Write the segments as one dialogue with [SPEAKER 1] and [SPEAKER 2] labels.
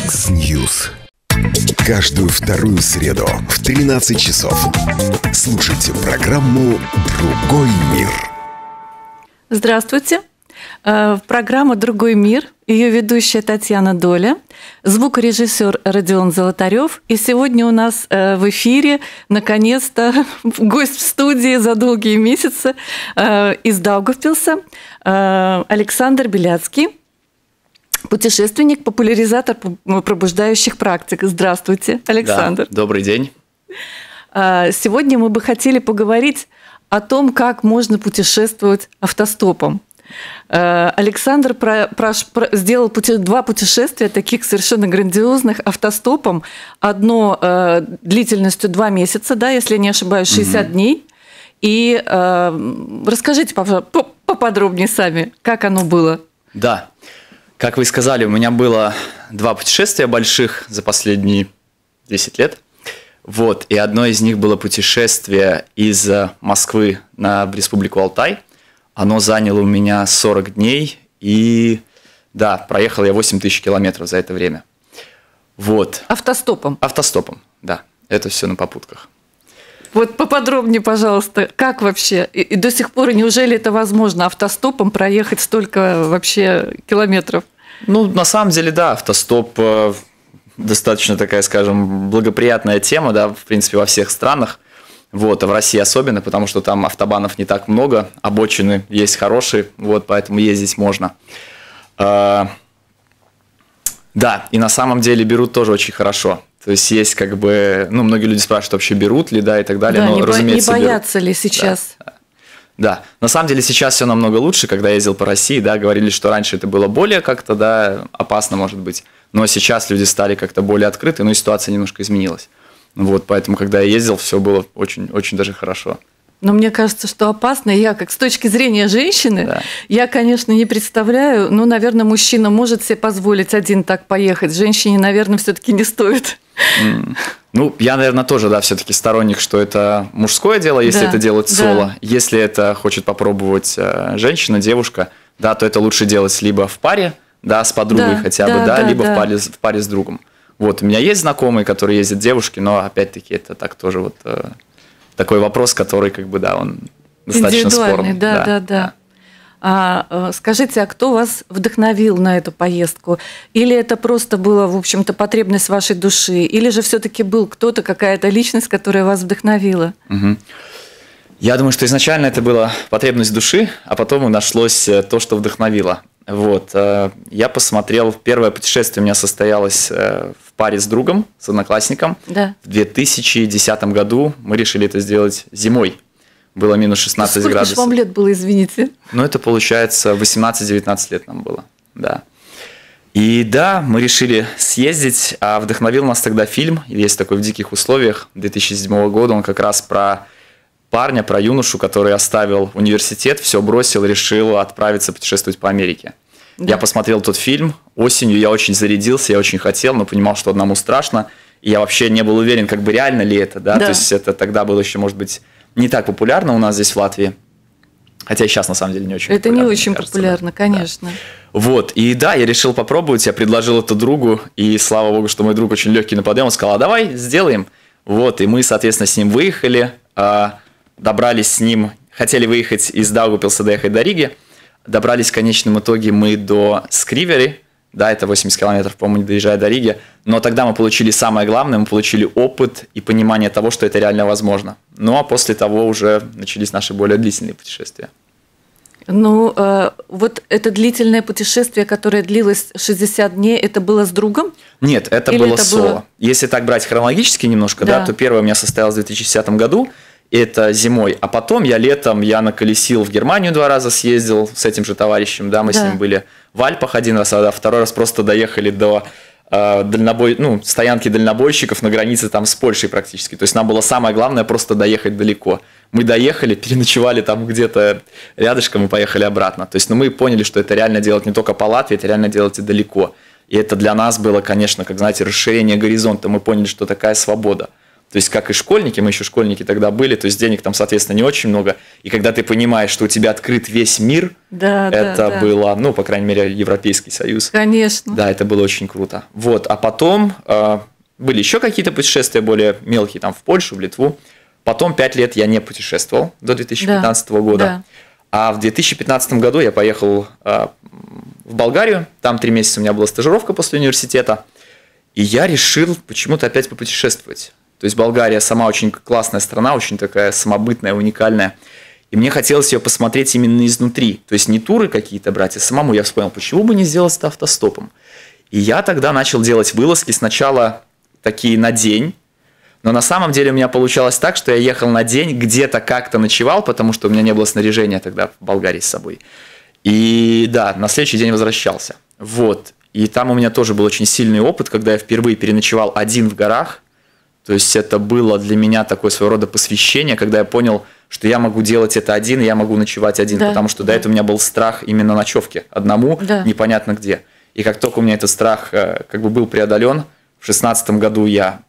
[SPEAKER 1] X-News. Каждую вторую среду в 13 часов слушайте программу «Другой мир».
[SPEAKER 2] Здравствуйте. Программа «Другой мир». Ее ведущая Татьяна Доля, звукорежиссер Родион Золотарев. И сегодня у нас в эфире, наконец-то, гость в студии за долгие месяцы из Даугавпилса Александр Беляцкий, путешественник, популяризатор пробуждающих практик. Здравствуйте, Александр.
[SPEAKER 3] Да, добрый день.
[SPEAKER 2] Сегодня мы бы хотели поговорить о том, как можно путешествовать автостопом. Александр сделал два путешествия, таких совершенно грандиозных, автостопом. Одно длительностью 2 месяца, да, если я не ошибаюсь, 60 дней. И расскажите, пожалуйста, поподробнее сами, как оно было.
[SPEAKER 3] Да, как вы сказали, у меня было 2 путешествия больших за последние 10 лет. Вот, и одно из них было путешествие из Москвы в Республику Алтай. Оно заняло у меня 40 дней, и да, проехал я 8000 километров за это время. Вот.
[SPEAKER 2] Автостопом?
[SPEAKER 3] Автостопом, да. Это все на попутках.
[SPEAKER 2] Вот поподробнее, пожалуйста, как вообще? И до сих пор, неужели это возможно автостопом проехать столько вообще километров?
[SPEAKER 3] Ну, на самом деле, да, автостоп достаточно такая, скажем, благоприятная тема, да, в принципе, во всех странах. Вот, а в России особенно, потому что там автобанов не так много, обочины есть хорошие, вот, поэтому ездить можно. Да, и на самом деле берут тоже очень хорошо. То есть есть как бы, ну, многие люди спрашивают, вообще берут ли, да, и так далее.
[SPEAKER 2] Да,
[SPEAKER 3] но, разумеется,
[SPEAKER 2] не боятся ли сейчас?
[SPEAKER 3] Да, на самом деле сейчас все намного лучше. Когда я ездил по России, да, говорили, что раньше это было более как-то, да, опасно, может быть. Но сейчас люди стали как-то более открыты, но и ситуация немножко изменилась. Вот, поэтому, когда я ездил, все было очень, очень даже хорошо. Но
[SPEAKER 2] мне кажется, что опасно. Я, как с точки зрения женщины, да. Я, конечно, не представляю, но, наверное, мужчина может себе позволить один так поехать. Женщине, наверное, все-таки не стоит.
[SPEAKER 3] Ну, я, наверное, тоже, да, все-таки сторонник, что это мужское дело, если это делать соло. Да. Если это хочет попробовать женщина, девушка, да, то это лучше делать либо в паре, да, с подругой хотя бы, да, либо в паре с другом. Вот, у меня есть знакомые, которые ездят девушки, но, опять-таки, это так тоже вот такой вопрос, который, как бы, да, он достаточно спорный.
[SPEAKER 2] Да. Скажите, а кто вас вдохновил на эту поездку? Или это просто была, в общем-то, потребность вашей души? Или же все-таки был кто-то, какая-то личность, которая вас вдохновила?
[SPEAKER 3] Угу. Я думаю, что изначально это была потребность души, а потом и нашлось то, что вдохновило. Вот. Я посмотрел, первое путешествие у меня состоялось в паре с другом, с одноклассником. Да. В 2010 году мы решили это сделать зимой. Было минус 16 градусов.
[SPEAKER 2] Сколько же вам лет было, извините?
[SPEAKER 3] Ну, это получается 18-19 лет нам было, да. И да, мы решили съездить, а вдохновил нас тогда фильм, есть такой «В диких условиях» 2007 года, он как раз про парня, про юношу, который оставил университет, все бросил, решил отправиться путешествовать по Америке. Да. Я посмотрел тот фильм, осенью я очень зарядился, я очень хотел, но понимал, что одному страшно, и я вообще не был уверен, как бы реально ли это, да, то есть это тогда было еще, может быть, не так популярно у нас здесь в Латвии, хотя и сейчас на самом деле не очень популярно.
[SPEAKER 2] Это не очень популярно, конечно.
[SPEAKER 3] Да. Вот, и да, я решил попробовать, я предложил это другу, и слава богу, что мой друг очень легкий на подъем, он сказал, а давай сделаем. Вот, и мы, соответственно, с ним выехали, добрались с ним, хотели выехать из Даугавпилса, доехать до Риги, добрались в конечном итоге мы до Скривери, да, это 80 километров, по-моему, доезжая до Риги, но тогда мы получили самое главное, мы получили опыт и понимание того, что это реально возможно. Ну, а после того уже начались наши более длительные путешествия.
[SPEAKER 2] Ну, вот это длительное путешествие, которое длилось 60 дней, это было с другом?
[SPEAKER 3] Нет, это было соло. Если так брать хронологически немножко, да, то первое у меня состоялось в 2010 году, это зимой, а потом летом я наколесил в Германию 2 раза съездил с этим же товарищем, да, мы с ним были в Альпах 1 раз, а 2 раз просто доехали до стоянки дальнобойщиков на границе там с Польшей практически, то есть нам было самое главное просто доехать далеко. Мы доехали, переночевали там где-то рядышком и поехали обратно, то есть мы поняли, что это реально делать не только по Латвии, это реально делать и далеко, и это для нас было, конечно, как, знаете, расширение горизонта, мы поняли, что такая свобода. То есть, как и школьники, мы еще школьники тогда были, то есть денег там, соответственно, не очень много. И когда ты понимаешь, что у тебя открыт весь мир, это было, ну, по крайней мере, Европейский Союз.
[SPEAKER 2] Конечно.
[SPEAKER 3] Да, это было очень круто. Вот, а потом были еще какие-то путешествия более мелкие, там в Польшу, в Литву. Потом 5 лет я не путешествовал до 2015 года.
[SPEAKER 2] Да.
[SPEAKER 3] А в 2015 году я поехал в Болгарию. Там 3 месяца у меня была стажировка после университета. И я решил почему-то опять попутешествовать. То есть Болгария сама очень классная страна, очень такая самобытная, уникальная. И мне хотелось ее посмотреть именно изнутри. То есть не туры какие-то брать, а самому. Я вспомнил, почему бы не сделать это автостопом. И я тогда начал делать вылазки сначала такие на день. Но на самом деле у меня получалось так, что я ехал на день, где-то как-то ночевал, потому что у меня не было снаряжения тогда в Болгарии с собой. И да, на следующий день возвращался. Вот. И там у меня тоже был очень сильный опыт, когда я впервые переночевал один в горах. То есть это было для меня такое своего рода посвящение, когда я понял, что я могу делать это один, и я могу ночевать один, потому что до этого у меня был страх именно ночевки одному, непонятно где. И как только у меня этот страх как бы был преодолен, в 2016 году я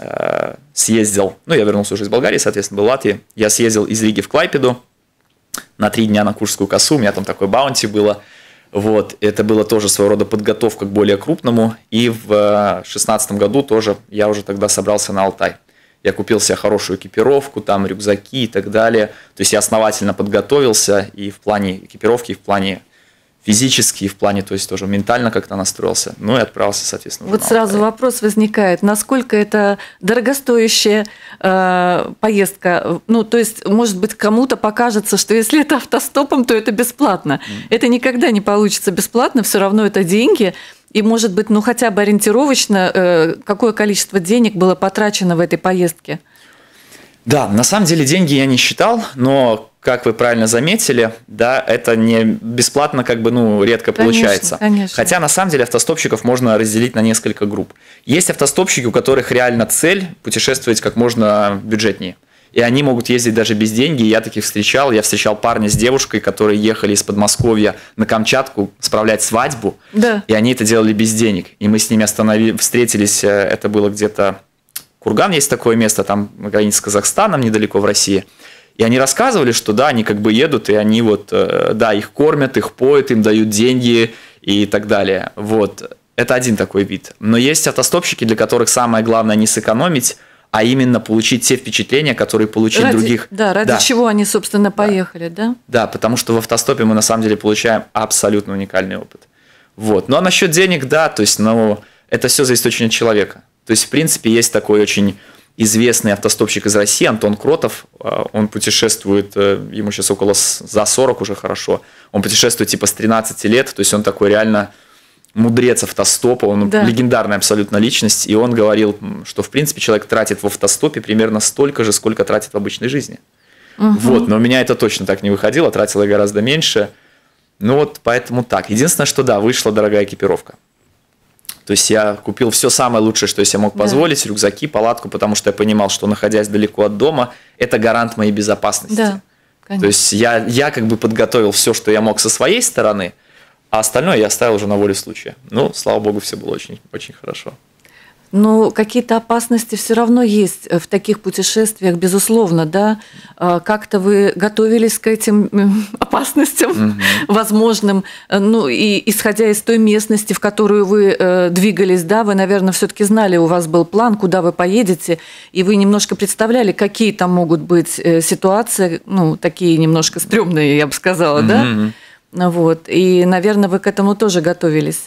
[SPEAKER 3] съездил, ну, я вернулся уже из Болгарии, соответственно, был в Латвии, я съездил из Риги в Клайпеду на 3 дня на Куршскую косу, у меня там такое баунти было, вот, это было тоже своего рода подготовка к более крупному, и в 2016 году тоже я уже тогда собрался на Алтай. Я купил себе хорошую экипировку, там рюкзаки и так далее, то есть я основательно подготовился и в плане экипировки, и в плане физически, и в плане, то есть тоже ментально как-то настроился, ну и отправился, соответственно.
[SPEAKER 2] Вот сразу вопрос возникает, насколько это дорогостоящая поездка, ну то есть, может быть, кому-то покажется, что если это автостопом, то это бесплатно. Это никогда не получится бесплатно, все равно это деньги, и может быть, ну хотя бы ориентировочно, какое количество денег было потрачено в этой поездке?
[SPEAKER 3] Да, на самом деле деньги я не считал, но, как вы правильно заметили, да, это не бесплатно, как бы, ну, редко получается.
[SPEAKER 2] Конечно.
[SPEAKER 3] Хотя, на самом деле, автостопщиков можно разделить на несколько групп. Есть автостопщики, у которых реально цель путешествовать как можно бюджетнее. И они могут ездить даже без денег. Я таких встречал. Я встречал парня с девушкой, которые ехали из Подмосковья на Камчатку справлять свадьбу.
[SPEAKER 2] Да.
[SPEAKER 3] И они это делали без денег. И мы с ними встретились, это было где-то... Курган есть такое место, там на границе с Казахстаном, недалеко в России. И они рассказывали, что да, они как бы едут, и они вот, да, их кормят, их поют, им дают деньги и так далее. Вот. Это один такой вид. Но есть автостопщики, для которых самое главное не сэкономить, а именно получить те впечатления, которые получили других.
[SPEAKER 2] Да, ради чего они, собственно, поехали, да?
[SPEAKER 3] Да, потому что в автостопе мы на самом деле получаем абсолютно уникальный опыт. Вот. Ну а насчет денег, да, то есть, ну, это все зависит очень от человека. То есть, в принципе, есть такой очень известный автостопщик из России, Антон Кротов. Он путешествует, ему сейчас за 40 уже хорошо. Он путешествует типа с 13 лет, то есть он такой реально мудрец автостопа, он легендарная абсолютно личность. И он говорил, что, в принципе, человек тратит в автостопе примерно столько же, сколько тратит в обычной жизни. Вот, но у меня это точно так не выходило, тратил я гораздо меньше. Ну вот, поэтому так. Единственное, что да, вышла дорогая экипировка. То есть я купил все самое лучшее, что я себе мог позволить, рюкзаки, палатку, потому что я понимал, что, находясь далеко от дома, это гарант моей безопасности.
[SPEAKER 2] Да, конечно.
[SPEAKER 3] То есть я как бы подготовил все, что я мог со своей стороны, а остальное я оставил уже на волю случая. Ну, слава богу, все было очень, очень хорошо.
[SPEAKER 2] Но какие-то опасности все равно есть в таких путешествиях, безусловно, да? Как-то вы готовились к этим опасностям возможным, ну и исходя из той местности, в которую вы двигались, да, вы, наверное, все-таки знали, у вас был план, куда вы поедете, и вы немножко представляли, какие там могут быть ситуации, ну, такие немножко стрёмные, я бы сказала, да? Вот, и, наверное, вы к этому тоже готовились.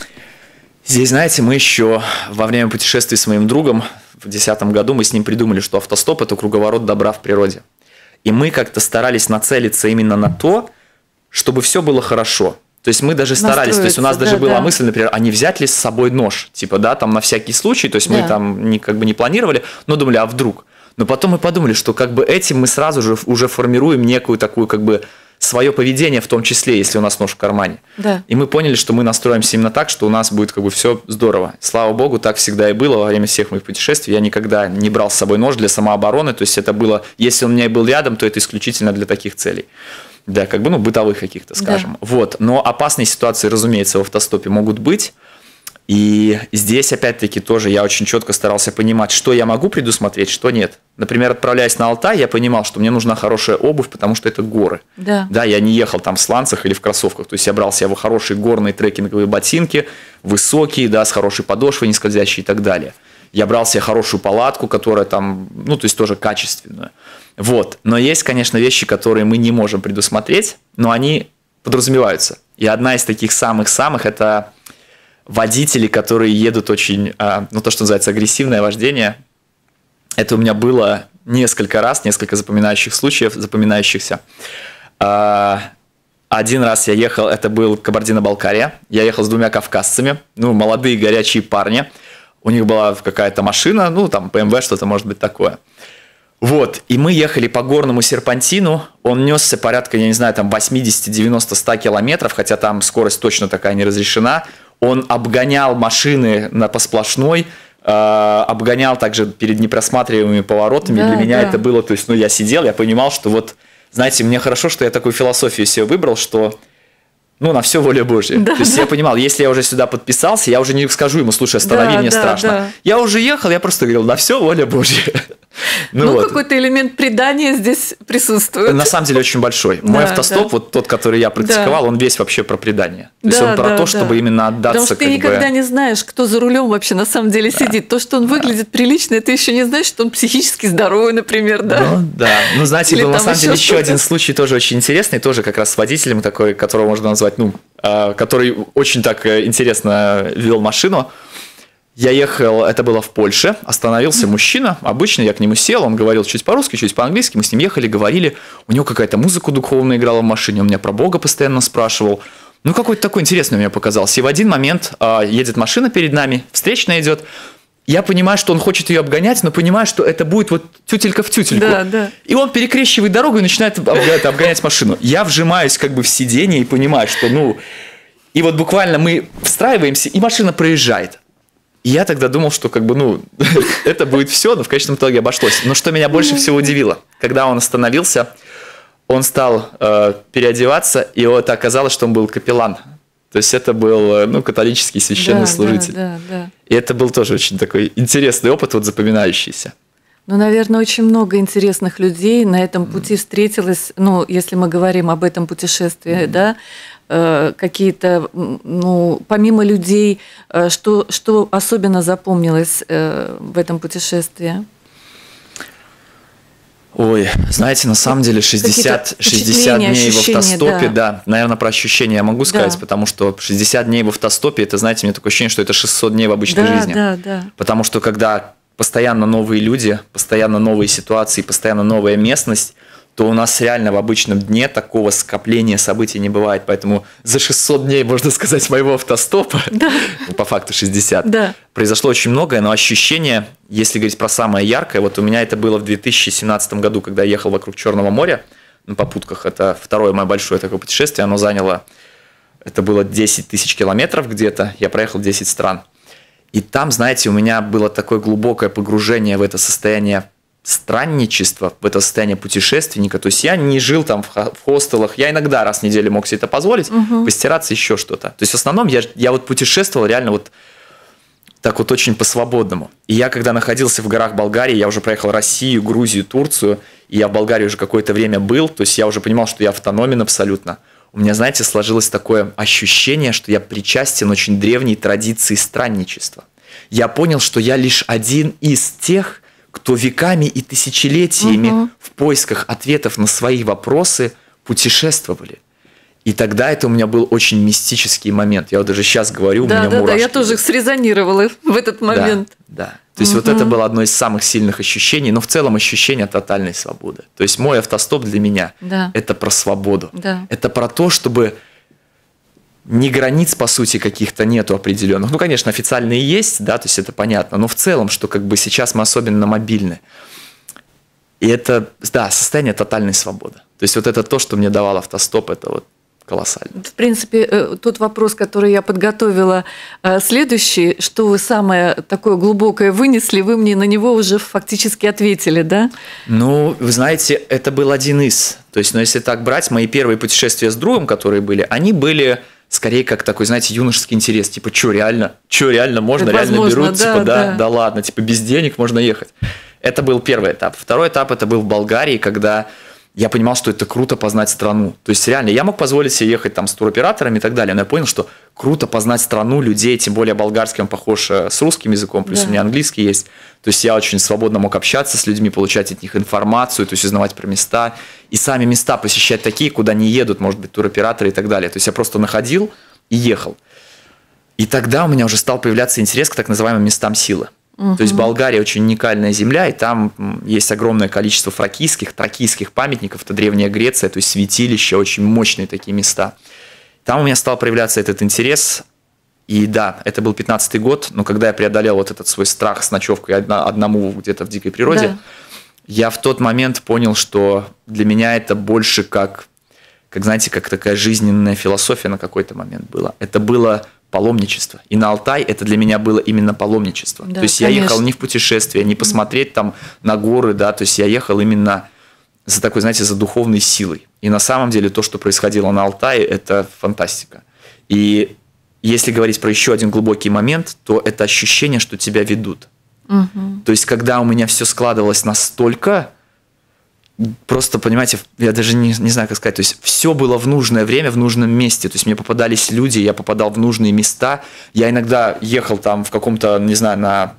[SPEAKER 3] Здесь, знаете, мы еще во время путешествий с моим другом в 2010 году мы с ним придумали, что автостоп – это круговорот добра в природе. И мы как-то старались нацелиться именно на то, чтобы все было хорошо. То есть мы даже старались, то есть у нас даже была мысль, например, а не взять ли с собой нож, типа, да, там на всякий случай, то есть мы там как бы не планировали, но думали, а вдруг? Но потом мы подумали, что как бы этим мы сразу же уже формируем некую такую как бы свое поведение, в том числе, если у нас нож в кармане.
[SPEAKER 2] Да.
[SPEAKER 3] И мы поняли, что мы настроимся именно так, что у нас будет как бы все здорово. Слава богу, так всегда и было во время всех моих путешествий. Я никогда не брал с собой нож для самообороны, то есть это было, если он у меня был рядом, то это исключительно для таких целей. Да, как бы, ну, бытовых каких-то, скажем. Вот. Но опасные ситуации, разумеется, в автостопе могут быть. И здесь, опять-таки, тоже я очень четко старался понимать, что я могу предусмотреть, что нет. Например, отправляясь на Алтай, я понимал, что мне нужна хорошая обувь, потому что это горы.
[SPEAKER 2] Да.
[SPEAKER 3] Да, я не ехал там в сланцах или в кроссовках. То есть я брал себе хорошие горные трекинговые ботинки, высокие, да, с хорошей подошвой, не скользящие и так далее. Я брал себе хорошую палатку, которая там, ну, то есть тоже качественную. Вот. Но есть, конечно, вещи, которые мы не можем предусмотреть, но они подразумеваются. И одна из таких самых-самых – это водители, которые едут очень, ну, то, что называется агрессивное вождение. Это у меня было несколько раз, несколько запоминающихся. Один раз я ехал, это был Кабардино-Балкария. Я ехал с 2 кавказцами, ну, молодые горячие парни. У них была какая-то машина, ну, там, BMW, что-то может быть такое. Вот, и мы ехали по горному серпантину, он несся порядка, я не знаю, там 80, 90, 100 километров, хотя там скорость точно такая не разрешена. Он обгонял машины по сплошной, обгонял также перед непросматриваемыми поворотами. Да, для меня это было, то есть, ну, я сидел, я понимал, что вот, знаете, мне хорошо, что я такую философию себе выбрал, что, ну, на все воля Божья. Да, то есть я понимал, если я уже сюда подписался, я уже не скажу ему, слушай, останови, мне страшно. Да. Я уже ехал, я просто говорил, на все воля Божья.
[SPEAKER 2] Ну, вот. Какой-то элемент предания здесь присутствует.
[SPEAKER 3] На самом деле очень большой. Мой автостоп, вот тот, который я практиковал, он весь вообще про предание. То есть он про то, чтобы именно отдаться.
[SPEAKER 2] Потому что ты никогда не знаешь, кто за рулем вообще на самом деле сидит. То, что он выглядит прилично, это еще не значит, что он психически здоровый, например, да?
[SPEAKER 3] Ну, да. Ну, знаете, был на самом деле еще один случай тоже очень интересный, тоже как раз с водителем такой, которого можно назвать, ну, который очень так интересно вел машину. Я ехал, это было в Польше, остановился мужчина, обычно я к нему сел, он говорил чуть по-русски, чуть по-английски, мы с ним ехали, говорили, у него какая-то музыка духовная играла в машине, он меня про Бога постоянно спрашивал, ну какой-то такой интересный мне показался. И в один момент едет машина перед нами, встречная идет, я понимаю, что он хочет ее обгонять, но понимаю, что это будет вот тютелька в тютельку.
[SPEAKER 2] Да, да.
[SPEAKER 3] И он перекрещивает дорогу и начинает обгонять машину. Я вжимаюсь как бы в сиденье и понимаю, что ну... И вот буквально мы встраиваемся, и машина проезжает. И я тогда думал, что как бы, ну, это будет все, но в конечном итоге обошлось. Но что меня больше всего удивило, когда он остановился, он стал переодеваться, и вот оказалось, что он был капеллан. То есть это был, ну, католический священнослужитель.
[SPEAKER 2] Да.
[SPEAKER 3] И это был тоже очень такой интересный опыт, вот запоминающийся.
[SPEAKER 2] Ну, наверное, очень много интересных людей на этом пути встретилось, ну, если мы говорим об этом путешествии, да, какие-то, ну, помимо людей, что особенно запомнилось в этом путешествии?
[SPEAKER 3] Ой, знаете, на самом деле 60 дней в автостопе, да, наверное, про ощущения я могу сказать, потому что 60 дней в автостопе, это, знаете, у меня такое ощущение, что это 600 дней в обычной жизни.
[SPEAKER 2] Да.
[SPEAKER 3] Потому что когда постоянно новые люди, постоянно новые ситуации, постоянно новая местность, то у нас реально в обычном дне такого скопления событий не бывает. Поэтому за 600 дней, можно сказать, моего автостопа, по факту 60, произошло очень многое, но ощущение, если говорить про самое яркое, вот у меня это было в 2017 году, когда я ехал вокруг Черного моря на попутках. Это второе мое большое такое путешествие, оно заняло, это было 10 тысяч километров где-то, я проехал 10 стран. И там, знаете, у меня было такое глубокое погружение в это состояние странничества, в это состояние путешественника. То есть я не жил там в хостелах, я иногда раз в неделю мог себе это позволить, постираться, еще что-то. То есть в основном я вот путешествовал реально вот так вот очень по-свободному. И я когда находился в горах Болгарии, я уже проехал Россию, Грузию, Турцию, и я в Болгарии уже какое-то время был, то есть я уже понимал, что я автономен абсолютно. У меня, знаете, сложилось такое ощущение, что я причастен очень древней традиции странничества. Я понял, что я лишь один из тех, кто веками и тысячелетиями в поисках ответов на свои вопросы путешествовали. И тогда это у меня был очень мистический момент. Я вот даже сейчас говорю, у меня мурашки. Да,
[SPEAKER 2] я тоже срезонировала в этот момент.
[SPEAKER 3] Да. То есть вот это было одно из самых сильных ощущений, но в целом ощущение тотальной свободы. То есть мой автостоп для меня это про свободу.
[SPEAKER 2] Да.
[SPEAKER 3] Это про то, чтобы ни границ, по сути, каких-то нету определенных. Ну, конечно, официальные есть, да, то есть это понятно, но в целом, что как бы сейчас мы особенно мобильны. И это, да, состояние тотальной свободы. То есть вот это то, что мне давал автостоп, это вот колоссально.
[SPEAKER 2] В принципе, тот вопрос, который я подготовила, следующий, что вы самое такое глубокое вынесли, вы мне на него уже фактически ответили, да?
[SPEAKER 3] Ну, вы знаете, это был один из. То есть, ну, если так брать, мои первые путешествия с другом, которые были, они были скорее как такой, знаете, юношеский интерес. Типа, что реально можно,
[SPEAKER 2] это
[SPEAKER 3] реально
[SPEAKER 2] возможно,
[SPEAKER 3] берут,
[SPEAKER 2] да,
[SPEAKER 3] типа,
[SPEAKER 2] да.
[SPEAKER 3] да ладно, типа, без денег можно ехать. Это был первый этап. Второй этап, это был в Болгарии, когда я понимал, что это круто познать страну. То есть, реально, я мог позволить себе ехать там с туроператорами и так далее, но я понял, что круто познать страну, людей, тем более болгарский, он похож с русским языком, плюс
[SPEAKER 2] Да.
[SPEAKER 3] у меня английский есть. То есть, я очень свободно мог общаться с людьми, получать от них информацию, то есть, узнавать про места. И сами места посещать такие, куда не едут, может быть, туроператоры и так далее. То есть, я просто находил и ехал. И тогда у меня уже стал появляться интерес к так называемым местам силы. То есть Болгария очень уникальная земля, и там есть огромное количество тракийских памятников, это Древняя Греция, то есть святилища, очень мощные такие места. Там у меня стал проявляться этот интерес, и да, это был 15-й год, но когда я преодолел вот этот свой страх с ночевкой одному где-то в дикой природе,
[SPEAKER 2] Да.
[SPEAKER 3] я в тот момент понял, что для меня это больше как, знаете, как такая жизненная философия на какой-то момент была. Это было паломничество. И на Алтай это для меня было именно паломничество.
[SPEAKER 2] Да,
[SPEAKER 3] то есть
[SPEAKER 2] конечно.
[SPEAKER 3] я ехал не в путешествие, не посмотреть там на горы, да, то есть я ехал именно за такой, знаете, за духовной силой. И на самом деле то, что происходило на Алтае, это фантастика. И если говорить про еще один глубокий момент, то это ощущение, что тебя ведут. То есть когда у меня все складывалось настолько, просто, понимаете, я даже не знаю, как сказать, то есть все было в нужное время, в нужном месте, то есть мне попадались люди, я попадал в нужные места, я иногда ехал там в каком-то, не знаю,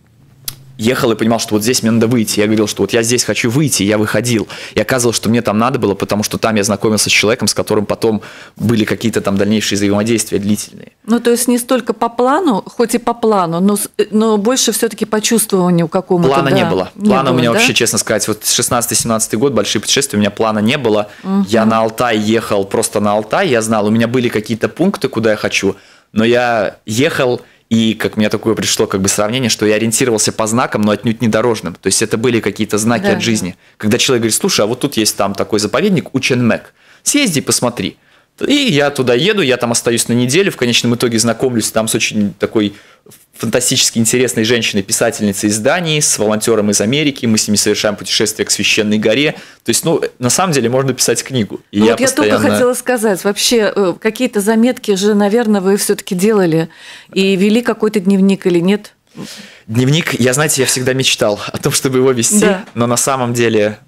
[SPEAKER 3] ехал и понимал, что вот здесь мне надо выйти, я говорил, что вот я здесь хочу выйти, я выходил, и оказывалось, что мне там надо было, потому что там я знакомился с человеком, с которым потом были какие-то там дальнейшие взаимодействия длительные.
[SPEAKER 2] Ну, то есть не столько по плану, хоть и по плану, но больше все-таки по чувствованию какому-то.
[SPEAKER 3] Плана
[SPEAKER 2] да.
[SPEAKER 3] не было. Плана у меня вообще, честно сказать, вот 16-17 год, большие путешествия, у меня плана не было. Я на Алтай ехал просто на Алтай, я знал, у меня были какие-то пункты, куда я хочу, но я ехал, и как мне такое пришло как бы сравнение, что я ориентировался по знакам, но отнюдь не дорожным. То есть это были какие-то знаки
[SPEAKER 2] Да,
[SPEAKER 3] от жизни. Когда человек говорит, слушай, а вот тут есть там такой заповедник Ученмек, съезди, посмотри. И я туда еду, я там остаюсь на неделю, в конечном итоге знакомлюсь там с очень такой фантастически интересной женщиной, писательницей из Дании, с волонтером из Америки, мы с ними совершаем путешествие к Священной горе. То есть, на самом деле можно писать книгу. И
[SPEAKER 2] вот я только хотела сказать, вообще какие-то заметки же, наверное, вы все-таки делали и вели какой-то дневник или нет?
[SPEAKER 3] Дневник, я всегда мечтал о том, чтобы его вести, да. Но на самом деле,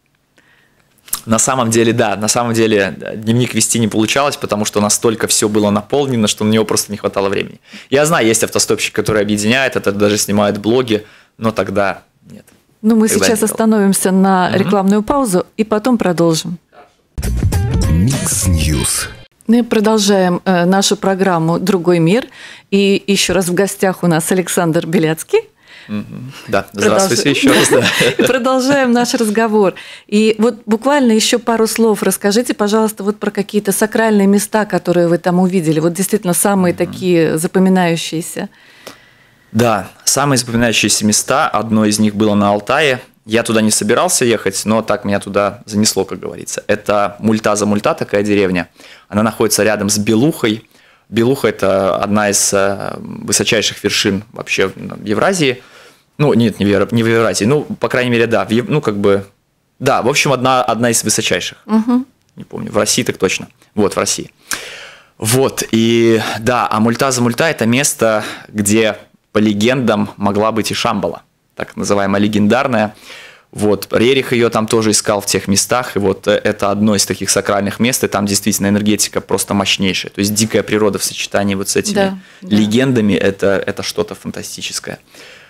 [SPEAKER 3] дневник вести не получалось, потому что настолько все было наполнено, что на него просто не хватало времени. Я знаю, есть автостопщик, который объединяет это, даже снимает блоги, но тогда нет.
[SPEAKER 2] Ну, мы сейчас остановимся на рекламную паузу и потом продолжим.
[SPEAKER 1] Микс Ньюс.
[SPEAKER 2] Мы продолжаем нашу программу «Другой мир». И еще раз в гостях у нас Александр Беляцкий.
[SPEAKER 3] Да, здравствуйте еще раз.
[SPEAKER 2] Продолжаем наш разговор. И вот буквально еще пару слов расскажите, пожалуйста, вот про какие-то сакральные места, которые вы там увидели. Вот действительно самые такие запоминающиеся. Да,
[SPEAKER 3] самые запоминающиеся места. Одно из них было на Алтае. Я туда не собирался ехать, но так меня туда занесло, как говорится. Это Мультаза-Мульта, такая деревня. Она находится рядом с Белухой. Белуха – это одна из высочайших вершин вообще в Евразии. Ну, нет, не в Евразии. Ну, по крайней мере, да. Да, в общем, одна из высочайших. Не помню, в России так точно. Вот, в России. Вот, и да, а Мультаза-Мульта – это место, где, по легендам, могла быть и Шамбала. Так называемая легендарная. Вот, Рерих ее там тоже искал в тех местах, и вот это одно из таких сакральных мест, и там действительно энергетика просто мощнейшая. То есть дикая природа в сочетании вот с этими легендами, это что-то фантастическое.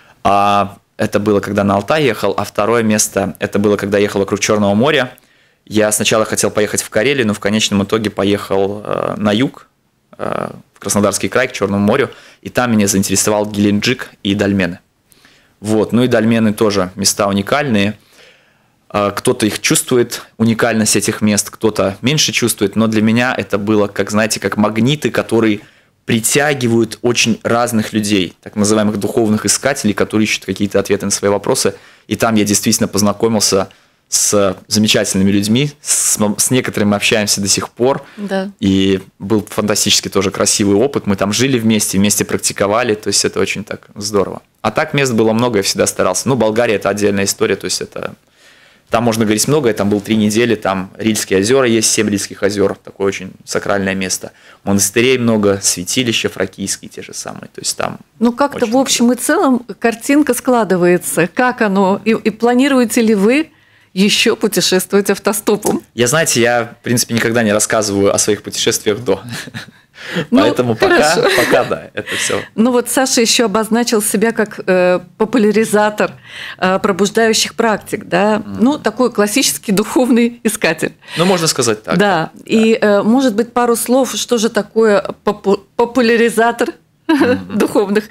[SPEAKER 3] Это было, когда на Алтай ехал, а второе место, это было, когда ехал вокруг Черного моря. Я сначала хотел поехать в Карелию, но в конечном итоге поехал на юг, в Краснодарский край, к Черному морю, и там меня заинтересовал Геленджик и Дольмены. Вот, ну и дольмены тоже места уникальные. Кто-то их чувствует, уникальность этих мест, кто-то меньше чувствует, но для меня это было, как, знаете, как магниты, которые притягивают очень разных людей, так называемых духовных искателей, которые ищут какие-то ответы на свои вопросы. И там я действительно познакомился с замечательными людьми, с некоторыми общаемся до сих пор.
[SPEAKER 2] Да.
[SPEAKER 3] И был фантастически тоже красивый опыт. Мы там жили вместе практиковали, то есть это очень так здорово. А так мест было много, я всегда старался. Ну, Болгария – это отдельная история, то есть это Там можно говорить многое, там был 3 недели, там Рильские озера есть, 7 Рильских озер, такое очень сакральное место. Монастырей много, святилища фракийские те же самые, то есть там...
[SPEAKER 2] Ну, как-то в общем и целом картинка складывается. Как оно? И планируете ли вы еще путешествовать автостопом?
[SPEAKER 3] Знаете, я, в принципе, никогда не рассказываю о своих путешествиях до.
[SPEAKER 2] Ну,
[SPEAKER 3] поэтому пока да, это все.
[SPEAKER 2] Ну вот Саша еще обозначил себя как популяризатор пробуждающих практик, да, ну такой классический духовный искатель.
[SPEAKER 3] Ну можно сказать так.
[SPEAKER 2] Да, и может быть пару слов, что же такое популяризатор духовных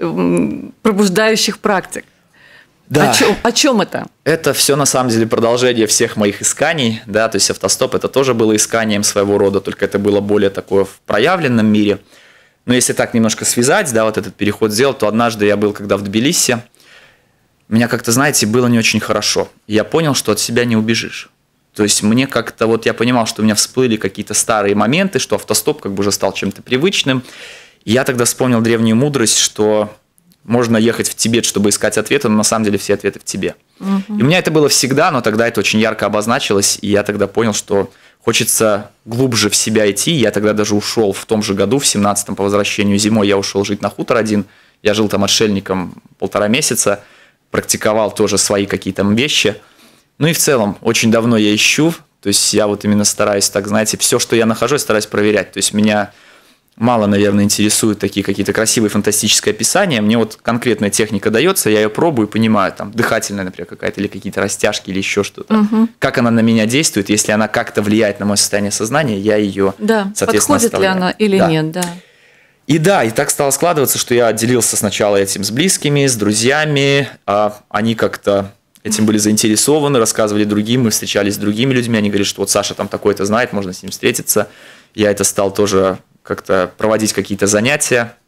[SPEAKER 2] пробуждающих практик?
[SPEAKER 3] Да.
[SPEAKER 2] О чем это?
[SPEAKER 3] Это все на самом деле продолжение всех моих исканий, да, то есть автостоп это тоже было исканием своего рода, только это было более такое в проявленном мире. Но если так немножко связать, да, вот этот переход сделать, то однажды я был, когда в Тбилиси, меня как-то, знаете, было не очень хорошо. Я понял, что от себя не убежишь. То есть мне как-то вот я понимал, что у меня всплыли какие-то старые моменты, что автостоп как бы уже стал чем-то привычным. И я тогда вспомнил древнюю мудрость, что можно ехать в Тибет, чтобы искать ответы, но на самом деле все ответы в тебе. И у меня это было всегда, но тогда это очень ярко обозначилось, и я тогда понял, что хочется глубже в себя идти. Я тогда даже ушел в том же году, в 17-м, по возвращению зимой, я ушел жить на хутор один. Я жил там отшельником 1,5 месяца, практиковал тоже свои какие-то вещи. Ну и в целом, очень давно я ищу, то есть я вот именно стараюсь, так знаете, все, что я нахожу, я стараюсь проверять. То есть меня мало, наверное, интересуют такие какие-то красивые фантастические описания. Мне вот конкретная техника дается, я ее пробую и понимаю, там, дыхательная, например, какая-то, или какие-то растяжки, или еще что-то. Как она на меня действует, если она как-то влияет на мое состояние сознания, я ее, соответственно,
[SPEAKER 2] подходит ли она или нет, да.
[SPEAKER 3] И так стало складываться, что я делился сначала этим с близкими, с друзьями, а они как-то этим были заинтересованы, рассказывали другим, мы встречались с другими людьми, они говорят, что вот Саша там такой-то знает, можно с ним встретиться. Я это стал тоже как-то проводить какие-то занятия.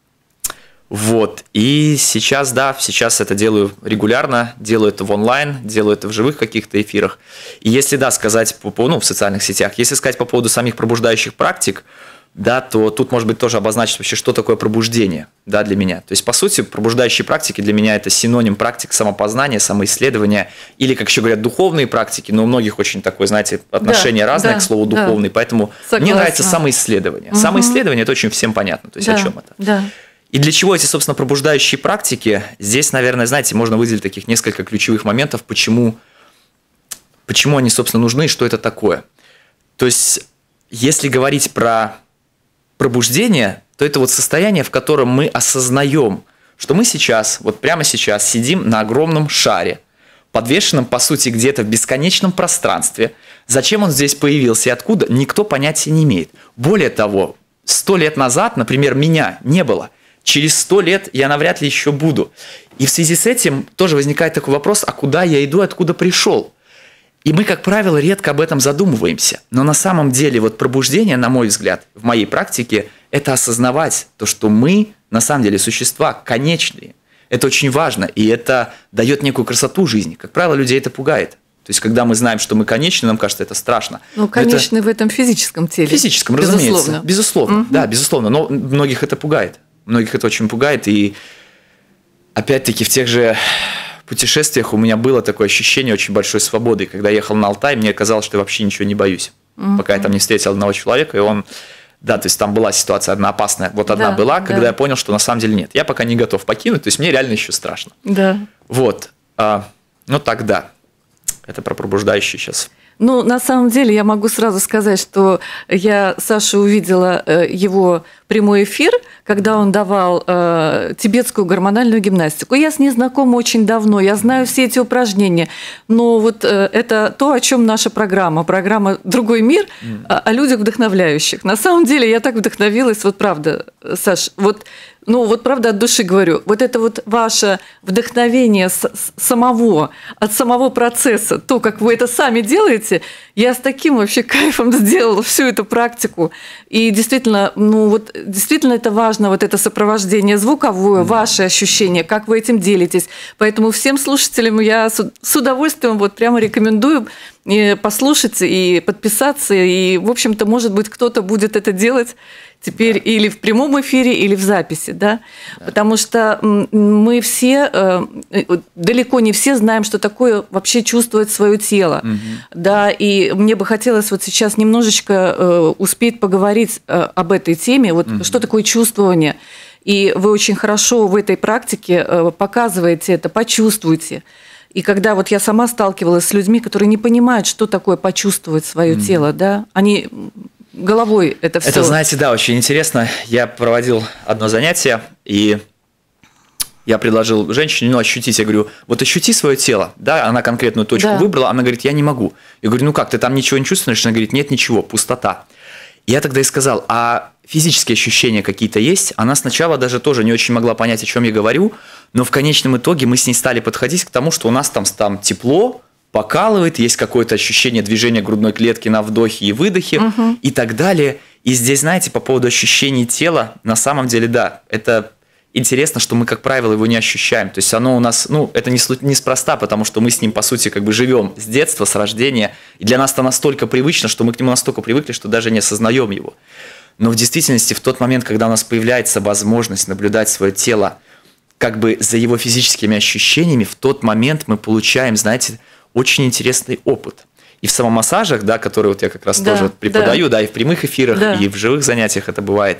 [SPEAKER 3] Вот. И сейчас, сейчас это делаю регулярно, делаю это в онлайн, делаю это в живых каких-то эфирах. И если, сказать, в социальных сетях, если сказать по поводу самих пробуждающих практик, то тут, может быть, тоже обозначить вообще, что такое пробуждение, для меня. То есть, по сути, пробуждающие практики для меня это синоним практик самопознания, самоисследования, или, как еще говорят, духовные практики, но у многих очень такое, знаете, отношение разное к слову духовный, поэтому мне нравится самоисследование. Самоисследование – это очень всем понятно, то есть о чем это.
[SPEAKER 2] Да.
[SPEAKER 3] И для чего эти, собственно, пробуждающие практики? Здесь, наверное, знаете, можно выделить таких несколько ключевых моментов, почему они, собственно, нужны и что это такое. То есть, если говорить про пробуждение, то это вот состояние, в котором мы осознаем, что мы сейчас, вот прямо сейчас сидим на огромном шаре, подвешенном, по сути, где-то в бесконечном пространстве. Зачем он здесь появился и откуда, никто понятия не имеет. Более того, 100 лет назад, например, меня не было. Через 100 лет я навряд ли еще буду. И в связи с этим тоже возникает такой вопрос, а куда я иду, откуда пришел? И мы, как правило, редко об этом задумываемся. Но на самом деле вот пробуждение, на мой взгляд, в моей практике, это осознавать то, что мы, на самом деле, существа конечные. Это очень важно, и это дает некую красоту жизни. Как правило, людей это пугает. То есть, когда мы знаем, что мы конечны, нам кажется, это страшно.
[SPEAKER 2] Ну, конечны в этом физическом теле.
[SPEAKER 3] В физическом, разумеется. Безусловно. Да, безусловно. Но многих это пугает. Многих это очень пугает. И опять-таки в тех же путешествиях у меня было такое ощущение очень большой свободы. Когда я ехал на Алтай, мне казалось, что я вообще ничего не боюсь. Пока я там не встретил одного человека, и он... Да, то есть там была ситуация одна опасная. Вот одна была, когда я понял, что на самом деле нет. Я пока не готов покинуть, то есть мне реально еще страшно.
[SPEAKER 2] Да.
[SPEAKER 3] Вот. Ну тогда. Это про пробуждающий сейчас.
[SPEAKER 2] Ну, на самом деле, я могу сразу сказать, что я Сашу увидела его прямой эфир, когда он давал тибетскую гормональную гимнастику. Я с ней знакома очень давно, я знаю все эти упражнения, но вот это то, о чем наша программа «Другой мир», о людях вдохновляющих. На самом деле, я так вдохновилась, вот правда, Саш, вот правда от души говорю, вот это вот ваше вдохновение от самого процесса, то, как вы это сами делаете, я с таким вообще кайфом сделала всю эту практику. И действительно, действительно это важно, вот это сопровождение звуковое, ваши ощущения, как вы этим делитесь. Поэтому всем слушателям я с удовольствием вот прямо рекомендую послушать и подписаться. И, в общем-то, может быть, кто-то будет это делать теперь или в прямом эфире, или в записи, да? Потому что мы все, далеко не все знаем, что такое вообще чувствовать свое тело, да, и мне бы хотелось вот сейчас немножечко успеть поговорить об этой теме, вот что такое чувствование, и вы очень хорошо в этой практике показываете это, почувствуйте. И когда вот я сама сталкивалась с людьми, которые не понимают, что такое почувствовать свое тело, да, они головой это все.
[SPEAKER 3] Это, знаете, да, очень интересно. Я проводил одно занятие, и я предложил женщине, ну, ощутить. Я говорю, вот ощути свое тело. Да, она конкретную точку выбрала, она говорит, я не могу. Я говорю, ну как, ты там ничего не чувствуешь? Она говорит, нет, ничего, пустота. Я тогда и сказал, а физические ощущения какие-то есть? Она сначала даже тоже не очень могла понять, о чем я говорю, но в конечном итоге мы с ней стали подходить к тому, что у нас там тепло, покалывает, есть какое-то ощущение движения грудной клетки на вдохе и выдохе и так далее. И здесь, знаете, по поводу ощущений тела, на самом деле, да, это интересно, что мы, как правило, его не ощущаем. То есть оно у нас, ну, это неспроста, потому что мы с ним, по сути, как бы живем с детства, с рождения, и для нас это настолько привычно, что мы к нему настолько привыкли, что даже не осознаем его. Но в действительности, в тот момент, когда у нас появляется возможность наблюдать свое тело как бы за его физическими ощущениями, в тот момент мы получаем, знаете, очень интересный опыт. И в самомассажах, да, которые вот я как раз тоже преподаю, да, и в прямых эфирах, и в живых занятиях это бывает,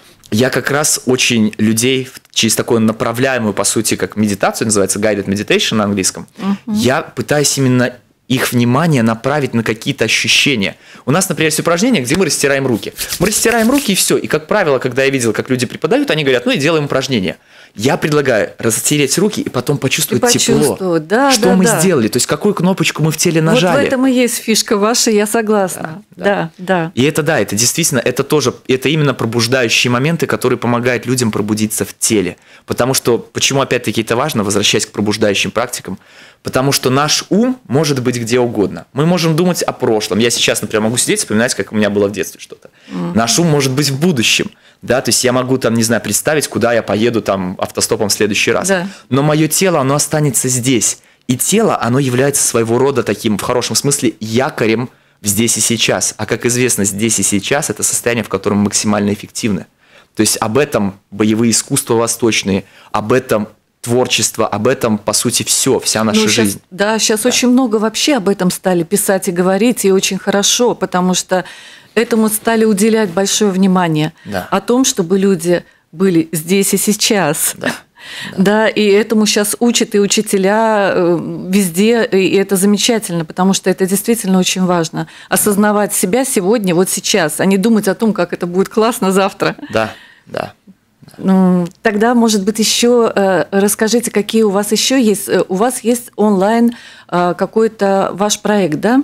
[SPEAKER 3] я как раз очень людей через такую направляемую, по сути, как медитацию, называется guided meditation на английском, я пытаюсь именно их внимание направить на какие-то ощущения. У нас, например, есть упражнение, где мы растираем руки. Мы растираем руки и все. И, как правило, когда я видел, как люди преподают, они говорят, ну и делаем упражнение. Я предлагаю растереть руки и потом почувствовать тепло.
[SPEAKER 2] Да,
[SPEAKER 3] что мы сделали, то есть какую кнопочку мы в теле нажали.
[SPEAKER 2] Вот в этом и есть фишка ваша, я согласна. Да.
[SPEAKER 3] И это это действительно, это именно пробуждающие моменты, которые помогают людям пробудиться в теле. Потому что, почему опять-таки это важно, возвращаясь к пробуждающим практикам, потому что наш ум может быть где угодно. Мы можем думать о прошлом. Я сейчас, например, могу сидеть и вспоминать, как у меня было в детстве что-то. Наш ум может быть в будущем. Да, то есть я могу там, не знаю, представить, куда я поеду там автостопом в следующий раз. Да. Но мое тело, оно останется здесь. И тело, оно является своего рода таким, в хорошем смысле, якорем здесь и сейчас. А как известно, здесь и сейчас – это состояние, в котором мы максимально эффективны. То есть об этом боевые искусства восточные, об этом творчество, об этом, по сути, вся наша жизнь.
[SPEAKER 2] Сейчас очень много вообще об этом стали писать и говорить, и очень хорошо, потому что этому стали уделять большое внимание. О том, чтобы люди были здесь и сейчас. Да, и этому сейчас учат и учителя везде, и это замечательно, потому что это действительно очень важно. Осознавать себя сегодня, вот сейчас, а не думать о том, как это будет классно завтра.
[SPEAKER 3] Да.
[SPEAKER 2] Ну, тогда, может быть, еще расскажите, какие у вас еще есть. У вас есть онлайн какой-то ваш проект, да?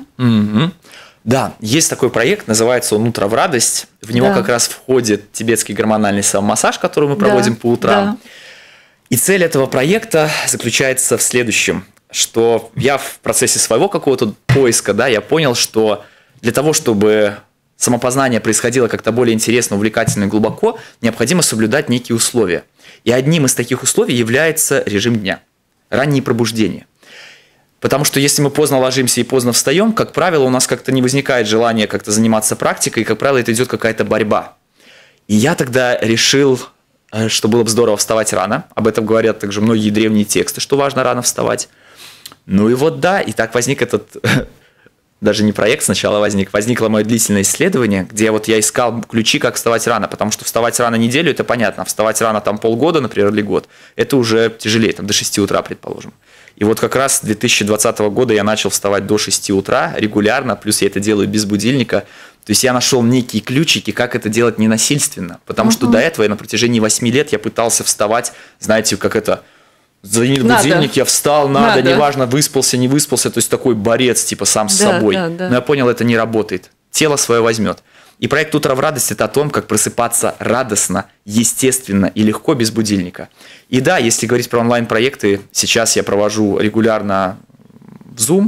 [SPEAKER 3] Да, есть такой проект, называется он «Утро в радость». В него как раз входит тибетский гормональный самомассаж, который мы проводим по утрам. И цель этого проекта заключается в следующем, что я в процессе своего какого-то поиска, я понял, что для того, чтобы самопознание происходило как-то более интересно, увлекательно и глубоко, необходимо соблюдать некие условия. И одним из таких условий является режим дня, раннее пробуждение. Потому что если мы поздно ложимся и поздно встаем, как правило, у нас как-то не возникает желания как-то заниматься практикой, и, как правило, это идет какая-то борьба. И я тогда решил, что было бы здорово вставать рано. Об этом говорят также многие древние тексты, что важно рано вставать. Ну и вот и так возник этот, даже не проект сначала возникло мое длительное исследование, где я искал ключи, как вставать рано, потому что вставать рано неделю – это понятно, а вставать рано там полгода, например, или год – это уже тяжелее, там до 6 утра, предположим. И вот как раз с 2020 года я начал вставать до 6 утра регулярно, плюс я это делаю без будильника. То есть я нашел некие ключики, как это делать ненасильственно. Потому что до этого я на протяжении 8 лет я пытался вставать, знаете, как это, звонит будильник, я встал, неважно, выспался, не выспался. То есть такой борец типа сам с собой. Но я понял, это не работает. Тело свое возьмет. И проект «Утро в радость» – это о том, как просыпаться радостно, естественно и легко без будильника. И да, если говорить про онлайн-проекты, сейчас я провожу регулярно в Zoom,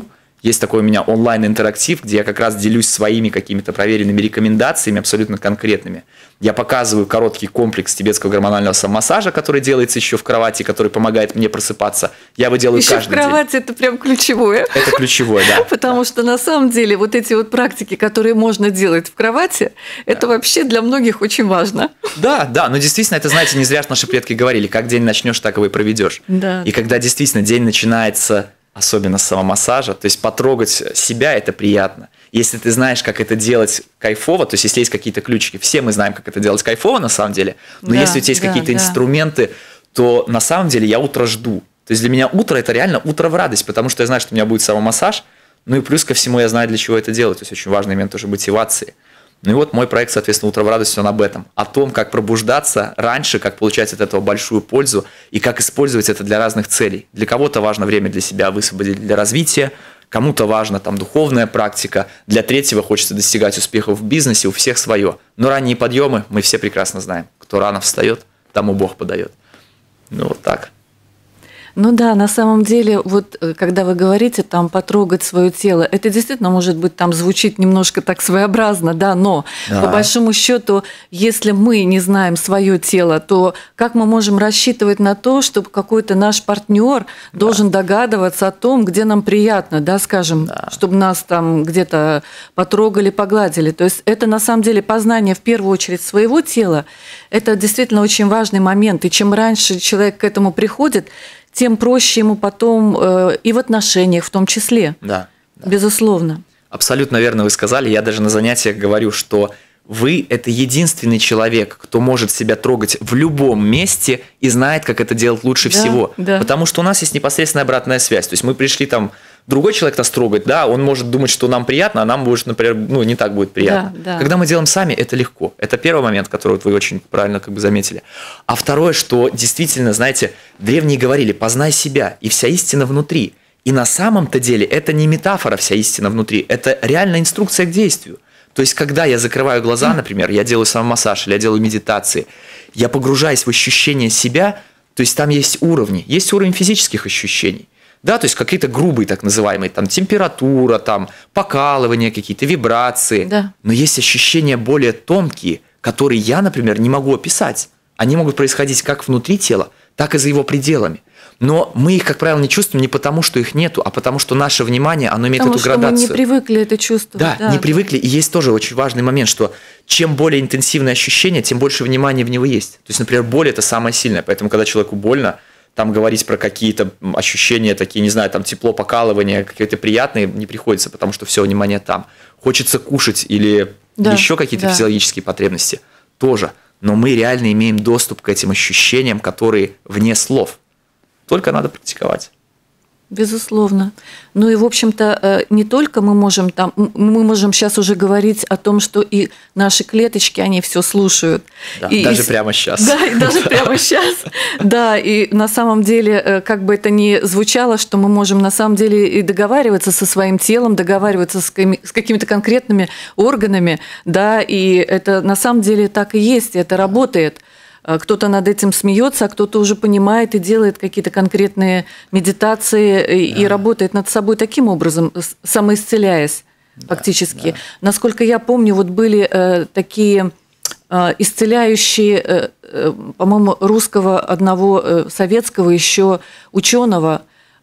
[SPEAKER 3] Есть такой у меня онлайн-интерактив, где я как раз делюсь своими какими-то проверенными рекомендациями, абсолютно конкретными. Я показываю короткий комплекс тибетского гормонального самомассажа, который делается еще в кровати, который помогает мне просыпаться. Я его делаю
[SPEAKER 2] еще
[SPEAKER 3] каждый день.
[SPEAKER 2] в кровати это прям ключевое.
[SPEAKER 3] Это ключевое, да.
[SPEAKER 2] Потому что на самом деле вот эти вот практики, которые можно делать в кровати, это вообще для многих очень важно.
[SPEAKER 3] Да, но действительно, это, знаете, не зря наши предки говорили, как день начнешь, так его и проведешь.
[SPEAKER 2] Да.
[SPEAKER 3] И когда действительно день начинается, особенно с самомассажа, то есть потрогать себя – это приятно. Если ты знаешь, как это делать кайфово, то есть если есть какие-то ключики, все мы знаем, как это делать кайфово на самом деле, но если у тебя есть какие-то инструменты, то на самом деле я утро жду. То есть для меня утро – это реально утро в радость, потому что я знаю, что у меня будет самомассаж, ну и плюс ко всему я знаю, для чего это делать. То есть очень важный момент тоже мотивации. Ну и вот мой проект, соответственно, «Утро в радость», он об этом. О том, как пробуждаться раньше, как получать от этого большую пользу и как использовать это для разных целей. Для кого-то важно время для себя высвободить для развития, кому-то важна там духовная практика, для третьего хочется достигать успехов в бизнесе, у всех свое. Но ранние подъемы мы все прекрасно знаем. Кто рано встает, тому Бог подает. Ну вот так.
[SPEAKER 2] Ну да, на самом деле, вот когда вы говорите там потрогать свое тело, это действительно может быть там звучит немножко так своеобразно, да, но по большому счету, если мы не знаем свое тело, то как мы можем рассчитывать на то, чтобы какой-то наш партнер должен догадываться о том, где нам приятно, да, скажем, чтобы нас там где-то потрогали, погладили. То есть это на самом деле познание в первую очередь своего тела, это действительно очень важный момент. И чем раньше человек к этому приходит, тем проще ему потом и в отношениях в том числе. Да. Безусловно.
[SPEAKER 3] Абсолютно верно вы сказали. Я даже на занятиях говорю, что вы – это единственный человек, кто может себя трогать в любом месте и знает, как это делать лучше всего. Да. Потому что у нас есть непосредственная обратная связь. То есть мы пришли там, другой человек нас трогает, да, он может думать, что нам приятно, а нам может, например, не так будет приятно. Да. Когда мы делаем сами, это легко. Это первый момент, который вот вы очень правильно заметили. А второе, что действительно, знаете, древние говорили: познай себя, и вся истина внутри. И на самом-то деле это не метафора, вся истина внутри, это реальная инструкция к действию. То есть, когда я закрываю глаза, например, я делаю самомассаж или я делаю медитации, я погружаюсь в ощущение себя, то есть там есть уровни. Есть уровень физических ощущений. Да, то есть какие-то грубые, так называемые, там температура, там покалывания какие-то, вибрации. Да. Но есть ощущения более тонкие, которые я, например, не могу описать. Они могут происходить как внутри тела, так и за его пределами. Но мы их, как правило, не чувствуем не потому, что их нету, а потому что наше внимание, оно имеет эту градацию.
[SPEAKER 2] Потому что мы не привыкли это чувствовать.
[SPEAKER 3] Да, не привыкли. И есть тоже очень важный момент, что чем более интенсивное ощущение, тем больше внимания в него есть. То есть, например, боль – это самое сильное. Поэтому, когда человеку больно, там говорить про какие-то ощущения такие, не знаю, там тепло, покалывание, какие-то приятные, не приходится, потому что все внимание там. Хочется кушать или еще какие-то физиологические потребности – тоже. Но мы реально имеем доступ к этим ощущениям, которые вне слов. Только надо практиковать.
[SPEAKER 2] Безусловно. Ну и, в общем-то, не только мы можем сейчас уже говорить о том, что и наши клеточки, они все слушают.
[SPEAKER 3] Да, даже прямо сейчас.
[SPEAKER 2] Да, и даже прямо сейчас. Да, и на самом деле, как бы это ни звучало, что мы можем на самом деле и договариваться со своим телом, договариваться с какими-то конкретными органами, да, и это на самом деле так и есть, и это работает. Кто-то над этим смеется, а кто-то уже понимает и делает какие-то конкретные медитации и работает над собой таким образом, самоисцеляясь фактически. Да. Насколько я помню, вот были такие исцеляющие, по-моему, русского одного советского еще ученого.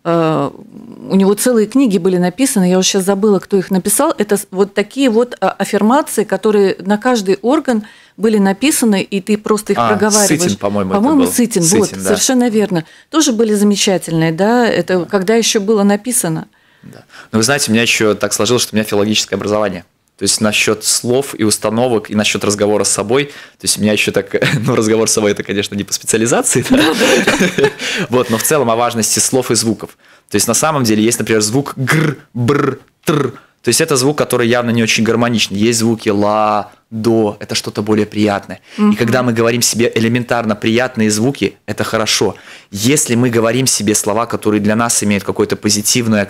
[SPEAKER 2] У него целые книги были написаны, я уже сейчас забыла, кто их написал. Это вот такие вот аффирмации, которые на каждый орган были написаны, и ты просто их проговариваешь.
[SPEAKER 3] Сытин, по-моему,
[SPEAKER 2] это был. Сытин, вот, да. Совершенно верно. Тоже были замечательные, да, это когда еще было написано.
[SPEAKER 3] Да. Но вы знаете, у меня еще так сложилось, что у меня филологическое образование. То есть насчет слов и установок, и насчет разговора с собой. То есть у меня еще так, разговор с собой это, конечно, не по специализации, вот, но в целом о важности слов и звуков. То есть на самом деле есть, например, звук гр, бр, тр. То есть это звук, который явно не очень гармоничный. Есть звуки ла, до, это что-то более приятное. И когда мы говорим себе элементарно приятные звуки, это хорошо. Если мы говорим себе слова, которые для нас имеют какое-то позитивное,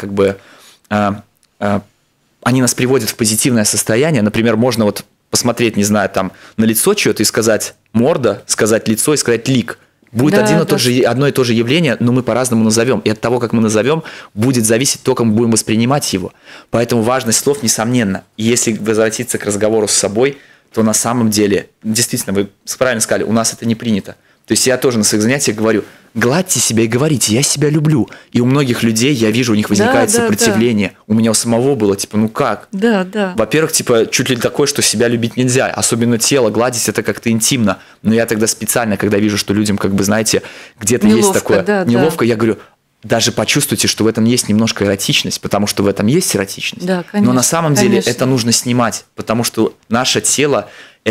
[SPEAKER 3] они нас приводят в позитивное состояние. Например, можно вот посмотреть, не знаю, там на лицо чего-то и сказать морда, сказать лицо и сказать лик. Будет одно и то же явление, но мы по-разному назовем. И от того, как мы назовем, будет зависеть то, как мы будем воспринимать его. Поэтому важность слов несомненна. И если возвратиться к разговору с собой, то на самом деле, действительно, вы правильно сказали, у нас это не принято. То есть я тоже на своих занятиях говорю, гладьте себя и говорите, я себя люблю. И у многих людей, я вижу, у них возникает сопротивление. Да. У меня у самого было, типа, ну как?
[SPEAKER 2] Да, да.
[SPEAKER 3] Во-первых, типа, чуть ли такое, что себя любить нельзя. Особенно тело, гладить это как-то интимно. Но я тогда специально, когда вижу, что людям, как бы, знаете, где-то есть такое неловко, я говорю, даже почувствуйте, что в этом есть немножко эротичность, потому что в этом есть эротичность.
[SPEAKER 2] Да, конечно,
[SPEAKER 3] но на самом деле это нужно снимать, потому что наше тело,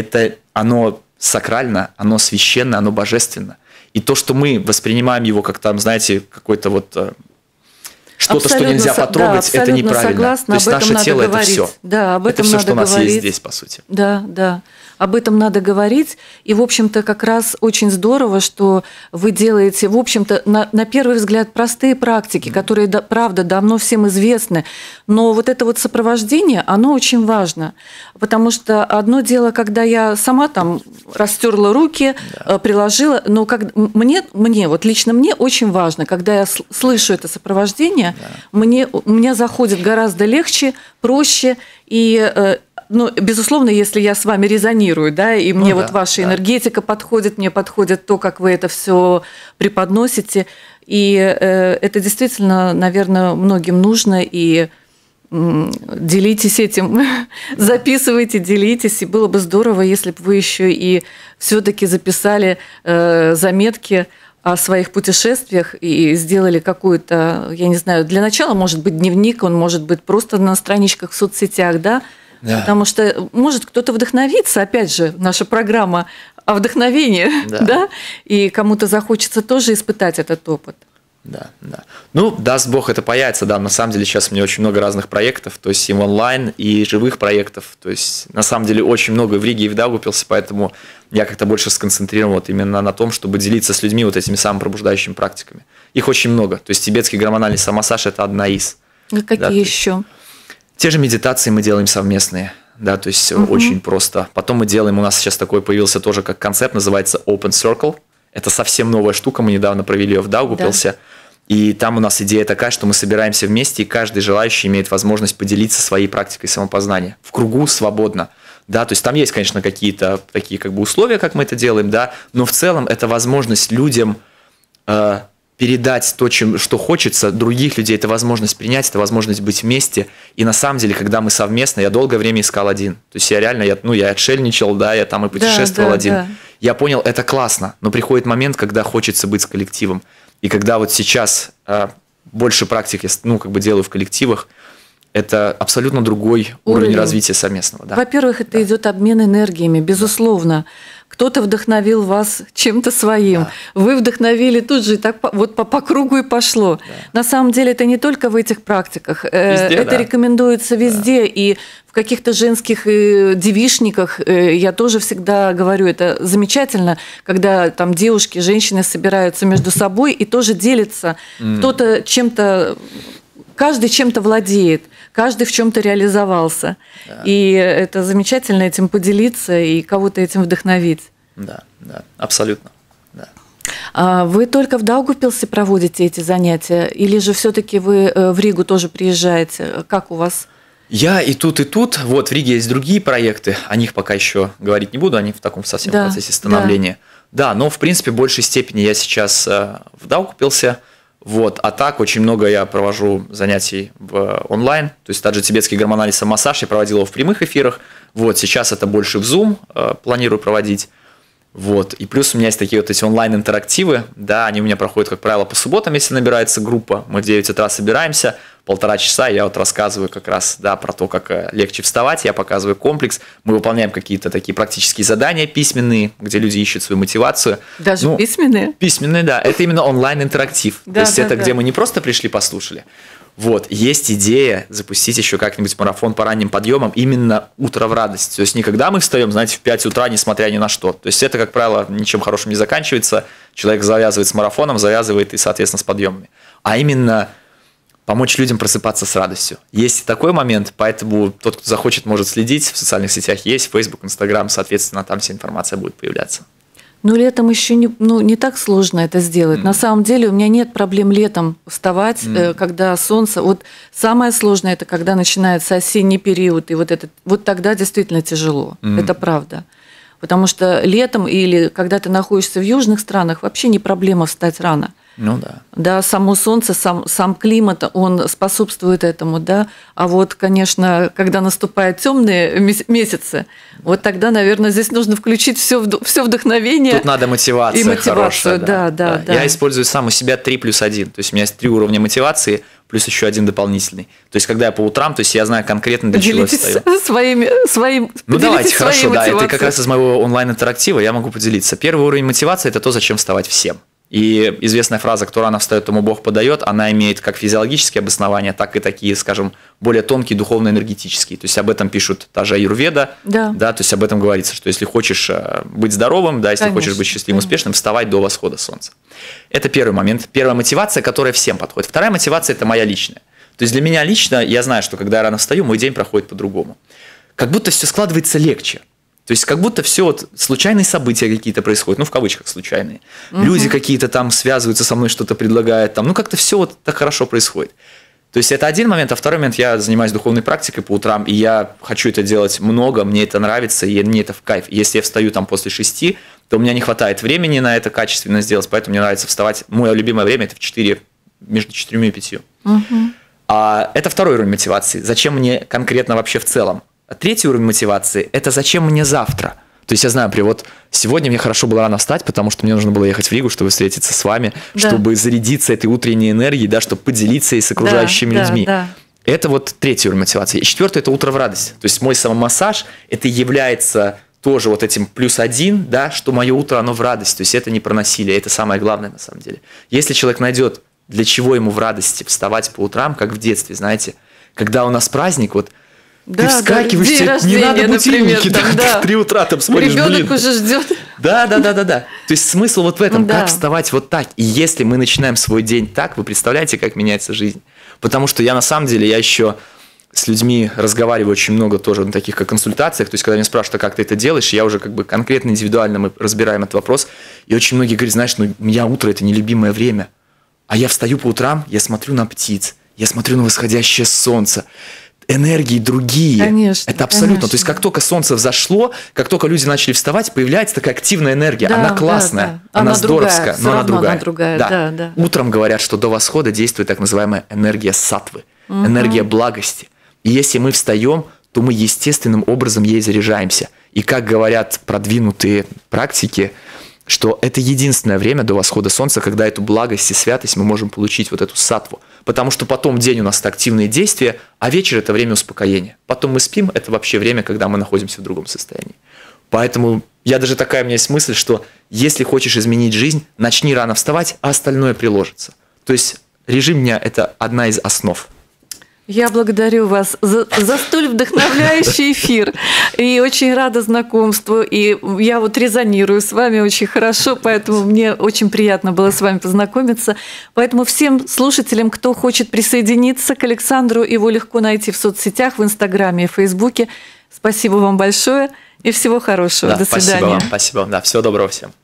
[SPEAKER 3] оно сакрально, оно священно, оно божественно. И то, что мы воспринимаем его как там, знаете, какой-то вот что-то, что нельзя потрогать, это неправильно.
[SPEAKER 2] Согласна,
[SPEAKER 3] то есть наше тело это все.
[SPEAKER 2] Да, об этом
[SPEAKER 3] это все,
[SPEAKER 2] надо
[SPEAKER 3] что у нас
[SPEAKER 2] говорить.
[SPEAKER 3] есть здесь, по сути.
[SPEAKER 2] Да, да. Об этом надо говорить. И, в общем-то, как раз очень здорово, что вы делаете, в общем-то, на первый взгляд, простые практики, которые, правда, давно всем известны. Но вот это вот сопровождение, оно очень важно. Потому что одно дело, когда я сама там растерла руки, приложила, но мне, вот лично мне очень важно, когда я слышу это сопровождение, у меня заходит гораздо легче, проще и... Ну, безусловно, если я с вами резонирую, да, и мне ваша энергетика подходит, мне подходит то, как вы это все преподносите, и это действительно, наверное, многим нужно, и делитесь этим, записывайте, делитесь, и было бы здорово, если бы вы еще и все-таки записали заметки о своих путешествиях и сделали какую-то, я не знаю, для начала, может быть, дневник, он может быть просто на страничках в соцсетях, да. Потому что может кто-то вдохновиться, опять же, наша программа о вдохновении, да, и кому-то захочется тоже испытать этот опыт.
[SPEAKER 3] Да. Ну, даст Бог, это появится, да, на самом деле сейчас у меня очень много разных проектов, то есть и онлайн, и живых проектов, то есть на самом деле очень много в Риге и в Даугавпилсе, поэтому я как-то больше сконцентрирован вот именно на том, чтобы делиться с людьми вот этими самопробуждающими практиками. Их очень много, то есть тибетский гормональный самомассаж – это одна из.
[SPEAKER 2] А какие еще?
[SPEAKER 3] Те же медитации мы делаем совместные, да, то есть очень просто. Потом мы делаем, у нас сейчас такой появился тоже как концепт, называется Open Circle. Это совсем новая штука, мы недавно провели ее в Даугавпилсе. И там у нас идея такая, что мы собираемся вместе, и каждый желающий имеет возможность поделиться своей практикой самопознания. В кругу свободно. Да, то есть там есть, конечно, какие-то такие как бы условия, как мы это делаем, да, но в целом это возможность людям передать то, что хочется, других людей, это возможность принять, это возможность быть вместе. И на самом деле, когда мы совместно, я долгое время искал один. То есть я реально, я отшельничал, да, я там и путешествовал один. Да. Я понял, это классно, но приходит момент, когда хочется быть с коллективом. И когда вот сейчас больше практик я делаю в коллективах, это абсолютно другой уровень развития совместного. Да.
[SPEAKER 2] Во-первых, это идет обмен энергиями, безусловно. Кто-то вдохновил вас чем-то своим, вы вдохновили тут же, и так вот по кругу и пошло. На самом деле это не только в этих практиках, везде, это рекомендуется везде, и в каких-то женских девичниках я тоже всегда говорю, это замечательно, когда там девушки, женщины собираются между собой и тоже делятся, кто-то чем-то, каждый чем-то владеет. Каждый в чем-то реализовался. Да. И это замечательно этим поделиться и кого-то этим вдохновить.
[SPEAKER 3] Да, абсолютно. Да.
[SPEAKER 2] А вы только в Даугавпилсе проводите эти занятия? Или же все-таки вы в Ригу тоже приезжаете? Как у вас?
[SPEAKER 3] Я и тут, и тут. Вот в Риге есть другие проекты. О них пока еще говорить не буду. Они в таком совсем процессе становления. Да, но в принципе в большей степени я сейчас в Даугавпилсе. Вот. А так очень много я провожу занятий в онлайн, то есть также тибетский гормональный самомассаж я проводил его в прямых эфирах, вот. Сейчас это больше в Zoom планирую проводить, вот. И плюс у меня есть такие вот эти онлайн-интерактивы, да, они у меня проходят, как правило, по субботам, если набирается группа, мы в 9 утра собираемся, 1,5 часа, я вот рассказываю как раз, да, про то, как легче вставать, я показываю комплекс, мы выполняем какие-то такие практические задания письменные, где люди ищут свою мотивацию.
[SPEAKER 2] Даже письменные?
[SPEAKER 3] Письменные, да, это именно онлайн-интерактив, то есть это где мы не просто пришли, послушали. Вот, есть идея запустить еще как-нибудь марафон по ранним подъемам, именно утро в радость. То есть не когда мы встаем, знаете, в 5 утра, несмотря ни на что. То есть это, как правило, ничем хорошим не заканчивается. Человек завязывает с марафоном, завязывает и, соответственно, с подъемами. А именно помочь людям просыпаться с радостью. Есть и такой момент, поэтому тот, кто захочет, может следить. В социальных сетях есть, Facebook, Instagram, соответственно, там вся информация будет появляться.
[SPEAKER 2] Ну, летом еще не так сложно это сделать. На самом деле у меня нет проблем летом вставать, когда солнце. Вот самое сложное – это когда начинается осенний период, и вот тогда действительно тяжело. Это правда. Потому что летом или когда ты находишься в южных странах, вообще не проблема встать рано.
[SPEAKER 3] Ну да.
[SPEAKER 2] Да, само солнце, сам климат, он способствует этому, да. А вот, конечно, когда наступают темные месяцы, вот тогда, наверное, здесь нужно включить все вдохновение.
[SPEAKER 3] Тут надо мотивация.
[SPEAKER 2] И мотивацию,
[SPEAKER 3] хорошая,
[SPEAKER 2] да.
[SPEAKER 3] Я использую сам у себя 3+1. То есть у меня есть 3 уровня мотивации, плюс еще один дополнительный. То есть, когда я по утрам, то есть я знаю конкретно, для чего я встаю.
[SPEAKER 2] своим.
[SPEAKER 3] Ну давайте, хорошо, да.
[SPEAKER 2] мотивацией.
[SPEAKER 3] Это как раз из моего онлайн-интерактива я могу поделиться. Первый уровень мотивации – это то, зачем вставать всем. И известная фраза «кто рано встает, тому Бог подает», она имеет как физиологические обоснования, так и такие, скажем, более тонкие, духовно-энергетические. То есть об этом пишут та же аюрведа, да, то есть об этом говорится, что если хочешь быть здоровым, да, если хочешь быть счастливым, успешным, вставать до восхода солнца. Это первый момент. Первая мотивация, которая всем подходит. Вторая мотивация – это моя личная. То есть для меня лично, я знаю, что когда я рано встаю, мой день проходит по-другому. Как будто все складывается легче. То есть как будто все случайные события какие-то происходят, ну в кавычках случайные. Люди какие-то там связываются со мной, что-то предлагают, там, ну как-то все вот так хорошо происходит. То есть это один момент, а второй момент, я занимаюсь духовной практикой по утрам, и я хочу это делать много, мне это нравится, и мне это в кайф. Если я встаю там после 6, то у меня не хватает времени на это качественно сделать, поэтому мне нравится вставать. Мое любимое время – это между 4 и 5. Это второй уровень мотивации. Зачем мне конкретно вообще в целом? А третий уровень мотивации – это зачем мне завтра? То есть я знаю, вот сегодня мне хорошо было рано встать, потому что мне нужно было ехать в Ригу, чтобы встретиться с вами, чтобы зарядиться этой утренней энергией, да, чтобы поделиться и с окружающими людьми. Это вот третий уровень мотивации. И четвертый – это утро в радость. То есть мой самомассаж – это является тоже вот этим +1, да, что мое утро, оно в радость. То есть это не про насилие, это самое главное на самом деле. Если человек найдет, для чего ему в радости вставать по утрам, как в детстве, знаете, когда у нас праздник, вот, ты вскакиваешь, тебе не надо будильники, в 3 утра там смотришь,
[SPEAKER 2] ребенок уже ждет.
[SPEAKER 3] Да. То есть смысл вот в этом, как вставать вот так. И если мы начинаем свой день так, вы представляете, как меняется жизнь. Потому что я на самом деле, я еще с людьми разговариваю очень много тоже на таких как консультациях. То есть когда меня спрашивают, а как ты это делаешь, я уже как бы конкретно, индивидуально мы разбираем этот вопрос. И очень многие говорят, знаешь, ну у меня утро – это нелюбимое время. А я встаю по утрам, я смотрю на птиц, я смотрю на восходящее солнце. Энергии другие. Конечно, это абсолютно. Конечно. То есть, как только солнце взошло, как только люди начали вставать, появляется такая активная энергия. Она классная, она здоровская, но она другая. Да. Утром говорят, что до восхода действует так называемая энергия саттвы, энергия благости. И если мы встаем, то мы естественным образом ей заряжаемся. И как говорят продвинутые практики, что это единственное время до восхода солнца, когда эту благость и святость мы можем получить, вот эту саттву. Потому что потом день у нас это активные действия, а вечер – это время успокоения. Потом мы спим – это вообще время, когда мы находимся в другом состоянии. Поэтому у меня есть мысль, что если хочешь изменить жизнь, начни рано вставать, а остальное приложится. То есть режим дня – это одна из основ.
[SPEAKER 2] Я благодарю вас за столь вдохновляющий эфир. И очень рада знакомству. И я вот резонирую с вами очень хорошо, поэтому мне очень приятно было с вами познакомиться. Поэтому всем слушателям, кто хочет присоединиться к Александру, его легко найти в соцсетях, в Инстаграме и Фейсбуке. Спасибо вам большое и всего хорошего.
[SPEAKER 3] Да,
[SPEAKER 2] до свидания.
[SPEAKER 3] Спасибо вам. Спасибо. Да, всего доброго всем.